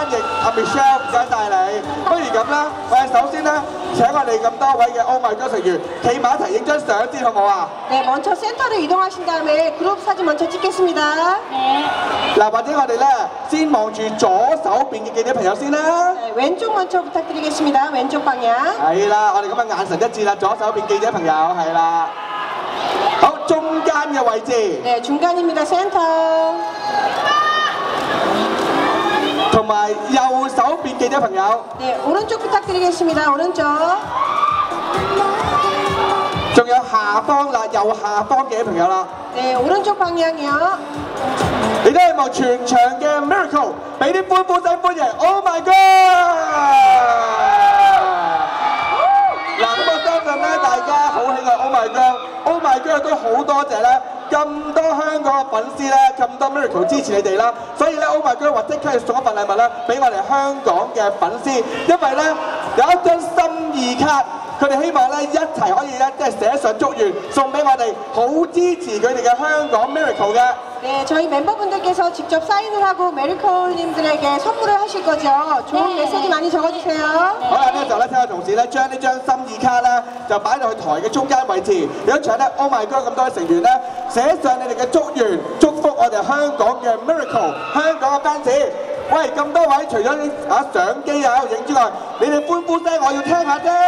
翻譯阿 Michelle， 唔該晒你。不如咁啦，我哋首先咧請我哋咁多位嘅 Oh My God 成員企埋一齊影張相先，好唔好啊？ 네, 먼저 센터로 이동하신 다음에 그룹 사진 먼저 찍겠습니다. 네. 嗱，或者我哋咧先望住左手邊嘅記者朋友先啦。 네, 왼쪽 먼저 부탁드리겠습니다. 왼쪽 방향. 係啦，我哋咁嘅眼神一致啦，左手邊記者朋友係啦。好，中間嘅位置。 네, 중간입니다. 센터. 同埋右手邊記者朋友。 네, 오른쪽 부탁드리겠습니다. 오른쪽. 仲有下方啦，右下方嘅朋友啦， 네, 오른쪽 방향이요. 你都希望全場嘅 Miracle 俾啲歡呼聲歡迎 ，Oh my God！ 嗱，咁我相信咧，大家好喜愛 Oh my God，Oh my God 都好多謝咧，咁多香港嘅粉絲咧，咁多 Miracle 支持你哋啦，所以咧 Oh my God 話即刻要送一份禮物咧，俾我哋香港嘅粉絲，因為咧有一張心意卡。 佢哋希望咧一齊可以咧即係寫上祝願送俾我哋，好支持佢哋嘅香港 Miracle 嘅。 네, 저희 멤버분들께서 직접 사인을 하고 메리컬님들에게 선물을 하실 거죠. 좋은 메시지 많이 적어주세요. 好啦，呢個時候咧，請我同事咧將呢張心意卡咧就擺到去台嘅中間位置，有請咧 Oh My God 咁多位成員咧寫上你哋嘅祝願，祝福我哋香港嘅 Miracle， 香港嘅 fans。 喂，咁多位除咗相機喺度影之外，你哋歡呼聲我要聽下啫。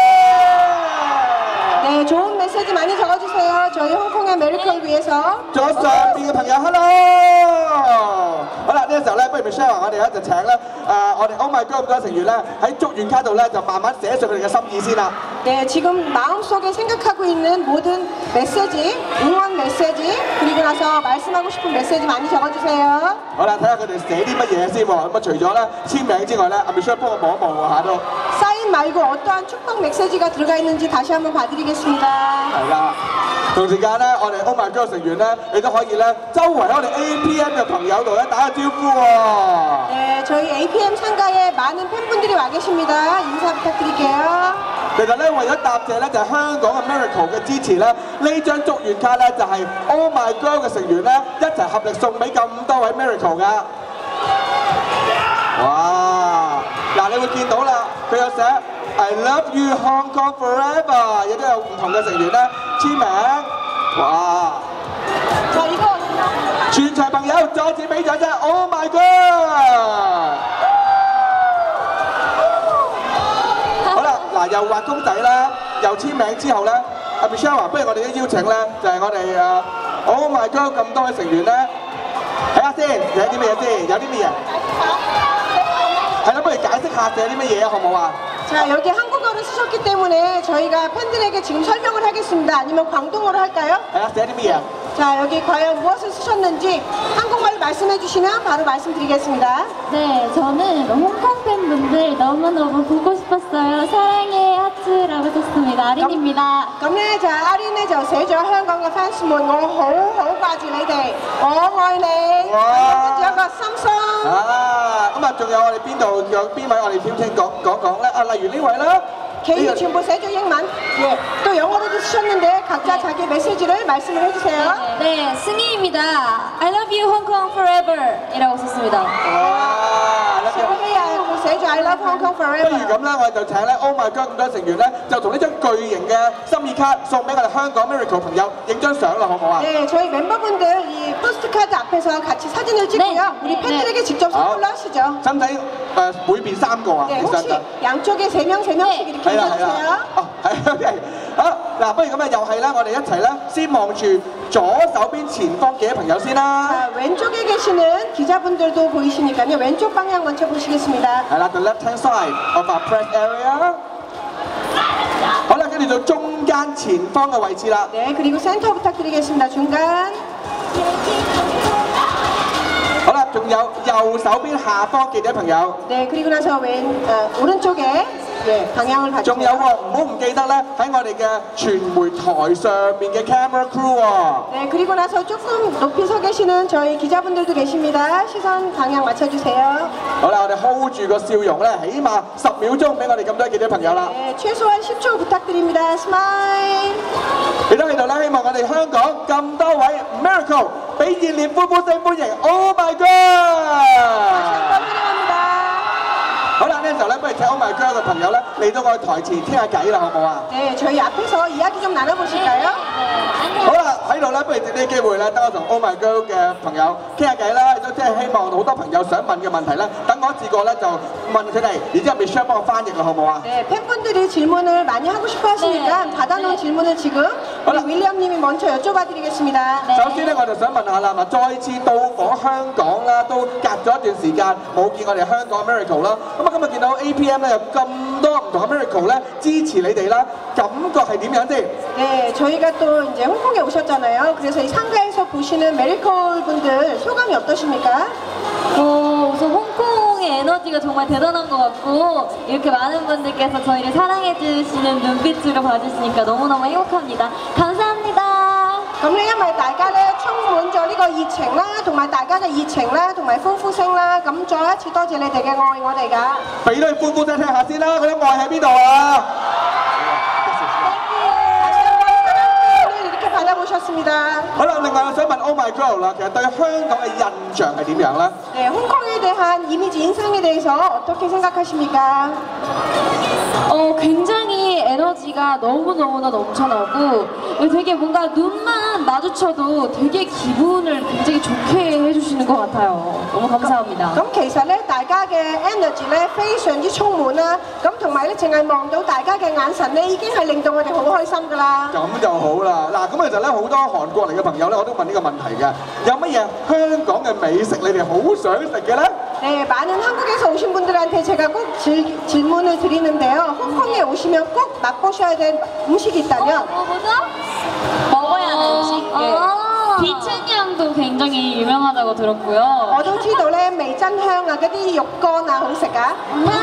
네, 좋은 메시지 많이 적어주세요. 저희 홍콩의 메리컬 위해서. 仲有上邊嘅朋友 ，hello。好啦，呢個時候咧，不如 Michelle 我哋咧就請咧我哋 Oh My God 咁多成員咧喺祝願卡度咧就慢慢寫上佢哋嘅心意先啦。 네, 지금 마음속에 생각하고 있는 모든 메시지, 응원 메시지, 그리고 나서 말씀하고 싶은 메시지 많이 적어주세요. 好啦，睇下佢哋寫啲乜嘢先喎。咁啊，除咗咧簽名之外咧，阿 Michelle 幫我望一望喎嚇都。 사인 말고 어떠한 축복 메시지가 들어가 있는지 다시 한번 봐드리겠습니다. 係啦，同時間咧，我哋 Oh My God 成員咧，你都可以咧，周圍喺我哋 APM 嘅朋友度咧打個招呼喎。 네, 저희 APM 참가에 많은 팬분들이 와 계십니다. 인사 부탁드릴게요. 其實咧，為咗答謝咧，就係香港嘅 Miracle 嘅支持咧，呢張祝願卡咧就係 Oh My God 嘅成員咧一齊合力送俾咁多位 Miracle 噶。哇！嗱，你會見到啦，佢有寫 I love you Hong Kong forever， 亦都有唔同嘅成員咧簽名。哇！ 자, 이거 全場朋友再次俾掌聲 ，Oh My God！ 好啦，嗱又畫公仔啦，又簽名之後咧，阿 Michelle 話：不如我哋都邀請咧，就係我哋Oh My God 咁多位成員咧，睇下先，有啲乜嘢先，有啲乜嘢？係啦，不如解釋下寫啲乜嘢啊，好唔好啊？ 자, 여기 한국어를 쓰셨기 때문에 저희가 팬들에게 지금 설명을 하겠습니다. 아니면 광동어로 할까요? 係啊，寫啲乜嘢？ 자, 여기 과연 무엇을 쓰셨는지 한국말로 말씀해 주시면 바로 말씀드리겠습니다. 네, 저는 홍콩 팬분들 너무너무 보고 싶었어요. 사랑해 하트라고 썼습니다. 아린입니다. 咁咧就阿 Lin 咧就寫咗香港嘅 fans 們，我好掛住你哋，我愛你，跟住有個心心。 咁啊，仲有我哋邊度有邊位我哋邀請講咧？啊，例如呢位啦。 개인이 전부 세조英文, 예. 또 영어로도 쓰셨는데 각자 자기 메시지를 말씀을 해주세요. 네, 승희입니다. I love you Hong Kong forever 이라고 썼습니다. 소희야, 寫住 I love Hong Kong 不如 forever. 咁啦，我哋就請咧 Oh My God 咁多成員咧，就同呢張巨型嘅心意卡送俾我哋香港 Miracle 朋友影張相啦，好唔好啊？ 네, 저희 멤버분들 이 포스트카드 앞에서 같이 사진을 찍고요. 네. 우리 팬들에게 직접 선물로 하시죠. 使唔使每邊3個啊？ 네, 其實 혹시 양쪽에 3명씩 이렇게 係啦係啦 해주세요. ， 哦係 OK， 好嗱，不如咁啊，又係啦，我哋一齊咧，先望住左手邊前方嘅朋友先啦。 자, 왼쪽에 계시는 기자분들도 보이시니까요. 왼쪽 방향 먼저 보시겠습니다. 係啦 ，the left hand side of our press area。好啦，跟住到中間前方嘅位置啦。 네, 그리고 센터 부탁드리겠습니다. 중간. 好啦，仲有右手邊下方記者朋友。 네, 그리고 나서 오른쪽에 예, 방향을 仲有 봐주세요. 喎，唔好唔記得咧，喺我哋嘅傳媒台上面嘅 camera crew 喎。 네, 그리고 나서 조금 높이 서 계시는 저희 기자분들도 계십니다. 시선 방향 맞춰주세요. 好啦，我哋 hold 住個笑容咧，起碼10秒鐘俾我哋咁多記者朋友啦。 네, 최소한 10초 부탁드립니다. 스마일. 亦都喺度咧，希望我哋香港咁多位 Miracle 俾熱烈歡呼聲歡迎 Oh My God！ 다시 한번 환영합니다. 者 Oh My Girl 嘅朋友咧嚟到我哋台前傾下偈啦，好唔好啊？ 네, 저희 앞에서 이야기 좀 나눠보실까요? 好啦，喺度咧，不如借呢個機會咧，等我同 Oh My Girl 嘅朋友傾下偈啦，亦都即係希望好多朋友想問嘅問題咧，等我一次過咧就問佢哋，然之後 Michelle 幫我翻譯啦，好唔好啊？ 네, 팬분들이 질문을 많이 하고 싶어 하시니까 받아놓은 질문을 지금 우리 윌리엄님이 먼저 여쭤봐드리겠습니다. 首先咧，我就想問下啦，嗱，再次到訪香港啦，都隔咗一段時間冇見我哋香港 Miracle 啦，咁啊今日見到 APM 咧有咁多唔同嘅 Miracle 咧支持你哋啦，感覺係點樣先？ 네, 저희가 또 이제 홍콩에 오셨잖아요. 그래서 이 상가에서 보시는 메리컬 분들 소감이 어떠십니까? 우선 홍콩의 에너지가 정말 대단한 것 같고 이렇게 많은 분들께서 저희를 사랑해주시는 눈빛으로 봐주시니까 너무너무 행복합니다. 감사합니다. 咁咧，因為大家咧充滿咗呢個熱情啦，同埋大家嘅熱情啦，同埋歡呼聲啦，咁再一次多謝你哋嘅愛我哋㗎。 俾啲歡呼聲聽下先啦，嗰啲愛喺邊度啊？ 이렇게 받아보셨습니다. 好啦，另外我想問 Oh My Girl 啦，其實對香港嘅印象係點樣咧？ 네, 홍콩에 대한 이미지 인상에 대해서 어떻게 생각하십니까? 굉장히 에너지가 너무너무나 넘쳐나고 되게 뭔가 눈만 마주쳐도 되게 기분을 굉장히 좋게 해주시는 것 같아요. 너무 감사합니다. 咁其實咧，大家嘅 energy 咧非常之充滿啦。咁同埋咧，淨係望到大家嘅眼神咧，已經係令到我哋好開心㗎啦。 咁就好啦。嗱，咁其實咧好多韓國嚟嘅朋友咧，我都問呢個問題嘅，有乜嘢香港嘅美食你哋好想食嘅咧？ 네, 많은 한국에서 오신 분들한테 제가 꼭 질문을 드리는데요. 홍콩에 오시면 꼭 맛보셔야 될 음식이 있다면 뭐죠? 먹어야 하는 음식. 비춘향도 굉장히 유명하다고 들었고요. 我都知道咧，味真香啊，嗰啲肉乾啊，好食啊。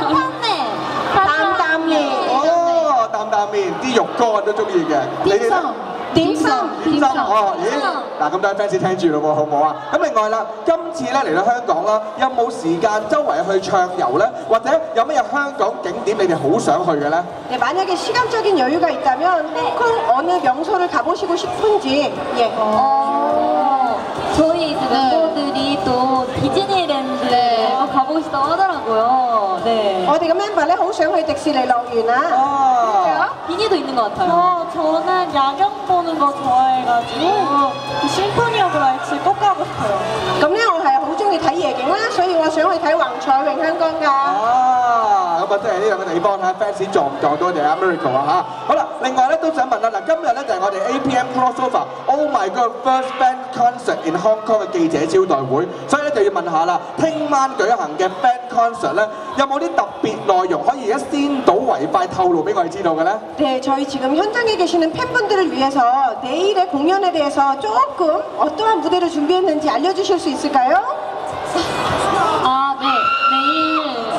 擔擔麵， 哦，擔擔麵，啲肉乾都中意嘅。你哋咧？ 點心， 哦，咦，嗱咁多 fans 聽住咯喎，好唔好啊？咁另外啦，今次咧嚟到香港啦，有冇時間周圍去暢遊咧？或者有乜嘢香港景點你哋好想去嘅咧？ 네, 만약에 시간적인 여유가 있다면 홍콩 어느 명소를 가보시고 싶은지. 예. 저희 이제 멤버들이 또 디즈니랜드에 가보고 싶다고 하더라고요. 네. 我哋嘅 member 咧好想去迪士尼樂園啊。 비니도 있는 것 같아요. 저는 야경 보는 거 좋아해가지고 심포니 오브 라이츠 꼭 가고 싶어요. 咁咧我係好中意睇夜景啦，所以我想去睇橫彩詠香江㗎。 咁啊，即係呢兩個地方睇下 fans 撞唔撞到我哋阿 Miracle 啊嚇！好啦，另外咧都想問啦，嗱，今日咧就係我哋 APM Crossover Oh My God First Band Concert in Hong Kong 嘅記者招待會，所以咧就要問下啦，聽晚舉行嘅 band concert 咧，有冇啲特別內容可以而家先睹為快透露俾我哋知道嘅咧？ 네, 저희 지금 현장에 계시는 팬분들을 위해서 내일의 공연에 대해서 조금 어떠한 무대를 준비했는지 알려주실 수 있을까요? 네. 내일.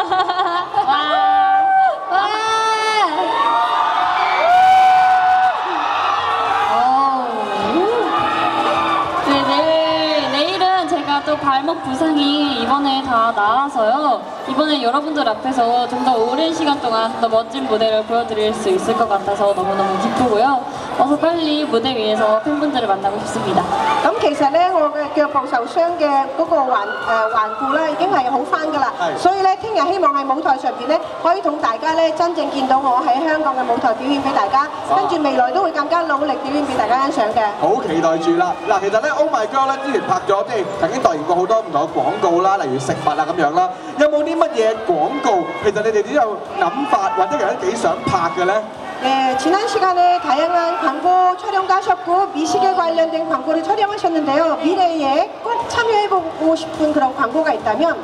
내일은 제가 또 발목 부상이 이번에 다 나아서요. 이번에 여러분들 앞에서 좀 더 오랜 시간 동안 더 멋진 무대를 보여드릴 수 있을 것 같아서 너무너무 기쁘고요. 어서 빨리 무대 위에서 팬분들을 만나고 싶습니다. 咁其實咧，我嘅腳部受傷嘅嗰個環顧咧，已經係好翻㗎啦。所以咧，聽日希望喺舞台上邊咧，可以同大家咧真正見到我喺香港嘅舞台表演俾大家，跟住未來都會更加努力表演俾大家欣賞嘅。 好期待住啦！嗱，其實咧 Oh My God 咧之前拍咗即係曾經代言過好多唔同嘅廣告啦，例如食物啊咁樣啦，有冇啲乜嘢廣告？其實你哋都有諗法，或者其實幾想拍嘅咧？ 네, 지난 시간에 다양한 광고 촬영도 하셨고 미식에 관련된 광고를 촬영하셨는데요. 미래에 꼭 참여해보고 싶은 그런 광고가 있다면?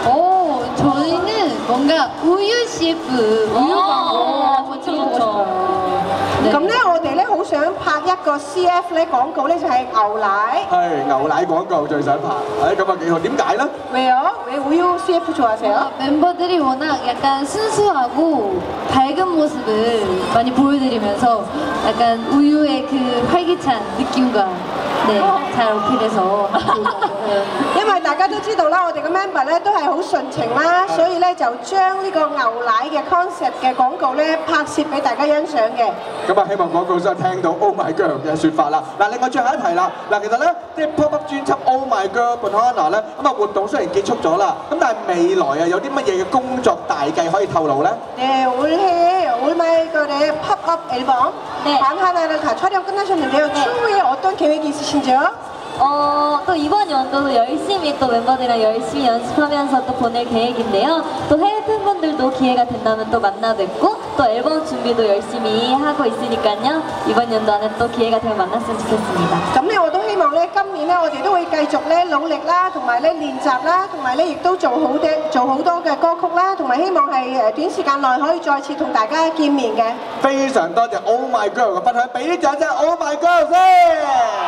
저희는 뭔가 우유 CF, 우유 광고 한번 찍어보고 싶어요. 咁咧，我哋咧好想拍一個 CF 咧廣告咧，就係牛奶。 係牛奶廣告最想拍，咁啊幾好？點解咧？ 왜요? 왜 우유 CF 좋아하세요? 멤버들이 워낙 약간 순수하고 밝은 모습을 많이 보여드리면서 약간 우유의 그 활기찬 느낌과 네, 잘 어필해서 因為大家都知道啦，我哋嘅 member 咧都係好純情啦，所以咧就將呢個牛奶嘅 concept 嘅廣告咧拍攝俾大家欣賞嘅。 咁啊，希望廣告商聽到 Oh My Girl 嘅説法啦。嗱，另外最後一題啦，嗱，其實咧即係 pop up 專輯 Oh My Girl Banana 咧，咁啊活動雖然結束咗啦，咁但係未來啊有啲乜嘢嘅工作大計可以透露咧？ 네, 올해 Oh My Girl의 팝업 앨범 네. 반하나를 다 촬영 끝나셨는데요. 추후에 어떤 계획이 있으신지요? 또 이번 연도도 열심히 또 멤버들이랑 열심히 연습하면서 또 보낼 계획인데요. 또 해외 팬분들도 기회가 된다면 또 만나 뵙고 또 앨범 준비도 열심히 하고 있으니까요. 이번 연도 안에 또 기회가 되면 만났으면 좋겠습니다. 咁咧，我都希望咧，今年咧，我哋都會繼續咧努力啦，同埋咧練習啦，同埋咧亦都做好多嘅歌曲啦，同埋希望係短時間內可以再次同大家見面嘅。 非常多謝 Oh My Girl 嘅分享，俾啲掌聲 Oh My Girl 先。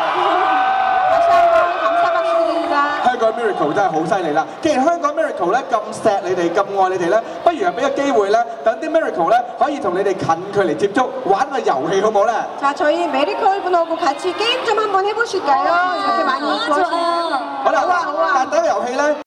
香港 Miracle 真係好犀利啦！既然香港 Miracle 咧咁錫你哋、咁愛你哋咧，不如係俾個機會咧，等啲 Miracle 咧可以同你哋近距離接觸，玩個遊戲好唔好咧？ 자, 저희 메리컬 분하고 같이 게임 좀 한번 해보실까요? 이렇게 많이 좋아하시네요.